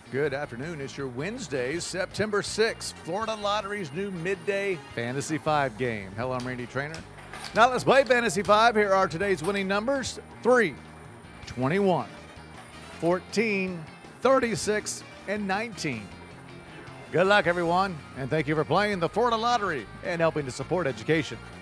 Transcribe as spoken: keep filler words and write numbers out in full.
Good afternoon. It's your Wednesday, September sixth, Florida Lottery's new midday Fantasy five game. Hello, I'm Randy Trainer. Now let's play Fantasy five. Here are today's winning numbers: three, twenty-one, fourteen, thirty-six, and nineteen. Good luck, everyone, and thank you for playing the Florida Lottery and helping to support education.